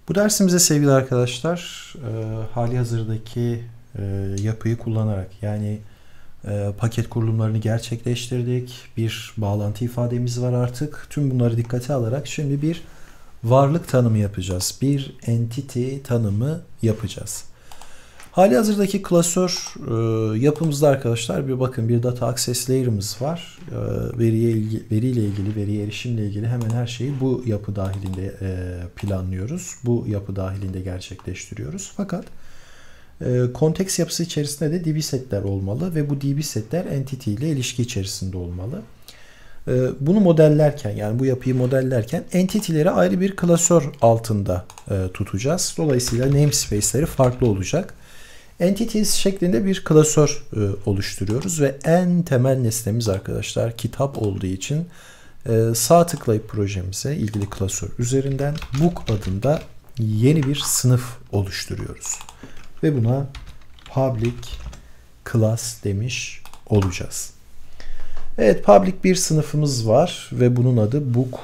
Bu dersimizde sevgili arkadaşlar hali hazırdaki yapıyı kullanarak yani paket kurulumlarını gerçekleştirdik. Bir bağlantı ifademiz var artık. Tüm bunları dikkate alarak şimdi bir varlık tanımı yapacağız. Bir entity tanımı yapacağız. Hali hazırdaki klasör yapımızda arkadaşlar bir bakın bir data access layer'ımız var. Veriyle ilgili, veriye erişimle ilgili hemen her şeyi bu yapı dahilinde planlıyoruz. Bu yapı dahilinde gerçekleştiriyoruz. Fakat konteks yapısı içerisinde de DB setler olmalı ve bu DB setler entity ile ilişki içerisinde olmalı. Bunu modellerken yani bu yapıyı modellerken entity'leri ayrı bir klasör altında tutacağız. Dolayısıyla namespace'leri farklı olacak. Entities şeklinde bir klasör oluşturuyoruz ve en temel nesnemiz arkadaşlar kitap olduğu için sağ tıklayıp projemize ilgili klasör üzerinden book adında yeni bir sınıf oluşturuyoruz. Ve buna public class demiş olacağız. Evet, public bir sınıfımız var ve bunun adı book.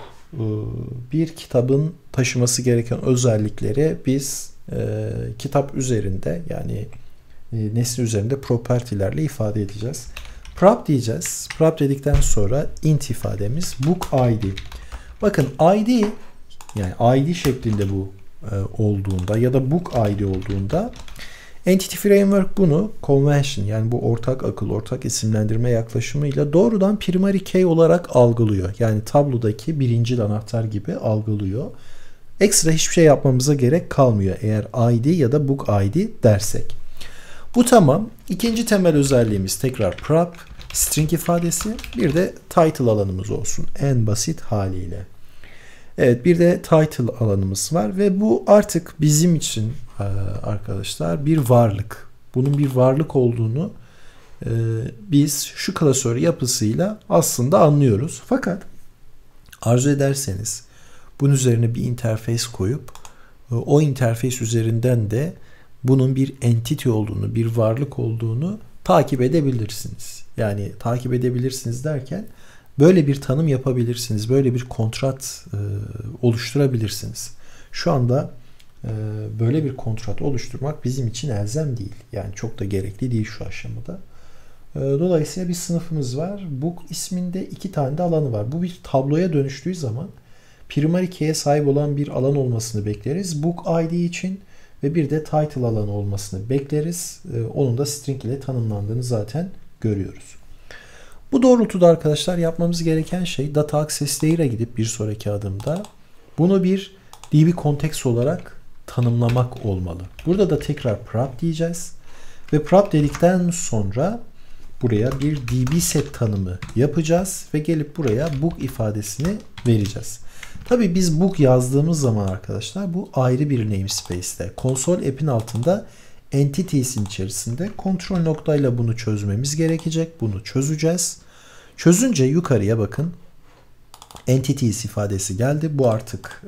Bir kitabın taşıması gereken özellikleri biz kitap üzerinde yani nesne üzerinde property'lerle ifade edeceğiz. Prop diyeceğiz. Prop dedikten sonra int ifademiz book id. Bakın id yani id şeklinde bu olduğunda ya da book id olduğunda Entity Framework bunu convention yani bu ortak akıl, ortak isimlendirme yaklaşımıyla doğrudan primary key olarak algılıyor. Yani tablodaki birincil anahtar gibi algılıyor. Ekstra hiçbir şey yapmamıza gerek kalmıyor eğer id ya da book id dersek. Bu tamam. İkinci temel özelliğimiz tekrar prop, string ifadesi, bir de title alanımız olsun en basit haliyle. Evet, bir de title alanımız var ve bu artık bizim için arkadaşlar bir varlık. Bunun bir varlık olduğunu biz şu klasör yapısıyla aslında anlıyoruz. Fakat arzu ederseniz bunun üzerine bir interface koyup o interface üzerinden de bunun bir entity olduğunu, bir varlık olduğunu takip edebilirsiniz. Yani takip edebilirsiniz derken böyle bir tanım yapabilirsiniz. Böyle bir kontrat oluşturabilirsiniz. Şu anda böyle bir kontrat oluşturmak bizim için elzem değil. Yani çok da gerekli değil şu aşamada. Dolayısıyla bir sınıfımız var. Book isminde 2 tane de alanı var. Bu bir tabloya dönüştüğü zaman primary key'e sahip olan bir alan olmasını bekleriz. Book ID için ve bir de title alanı olmasını bekleriz. Onun da string ile tanımlandığını zaten görüyoruz. Bu doğrultuda arkadaşlar yapmamız gereken şey data access layer'a gidip bir sonraki adımda bunu bir DB context olarak tanımlamak olmalı. Burada da tekrar prop diyeceğiz. Ve prop dedikten sonra buraya bir DB set tanımı yapacağız ve gelip buraya book ifadesini vereceğiz. Tabii biz book yazdığımız zaman arkadaşlar bu ayrı bir namespace'te. Console app'in altında entities'in içerisinde kontrol noktayla bunu çözmemiz gerekecek. Bunu çözeceğiz. Çözünce yukarıya bakın entities ifadesi geldi. Bu artık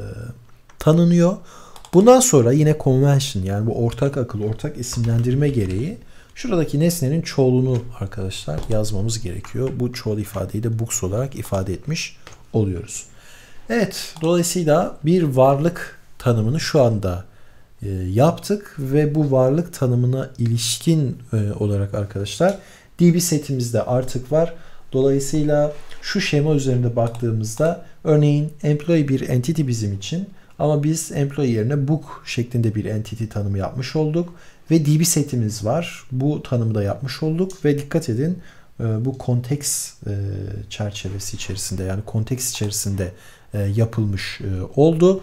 tanınıyor. Bundan sonra yine convention yani bu ortak akıl, ortak isimlendirme gereği şuradaki nesnenin çoğulunu arkadaşlar yazmamız gerekiyor. Bu çoğul ifadeyi de books olarak ifade etmiş oluyoruz. Evet, dolayısıyla bir varlık tanımını şu anda yaptık ve bu varlık tanımına ilişkin olarak arkadaşlar DB setimizde artık var. Dolayısıyla şu şema üzerinde baktığımızda örneğin employee bir entity bizim için ama biz employee yerine book şeklinde bir entity tanımı yapmış olduk ve DB setimiz var. Bu tanımı da yapmış olduk ve dikkat edin bu konteks çerçevesi içerisinde yani konteks içerisinde yapılmış oldu.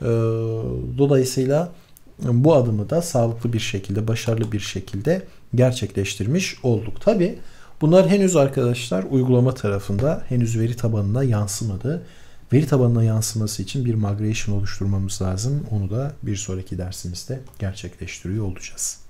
Dolayısıyla bu adımı da sağlıklı bir şekilde, başarılı bir şekilde gerçekleştirmiş olduk. Tabi bunlar henüz arkadaşlar uygulama tarafında henüz veri tabanına yansımadı. Veri tabanına yansıması için bir migration oluşturmamız lazım. Onu da bir sonraki dersimizde gerçekleştiriyor olacağız.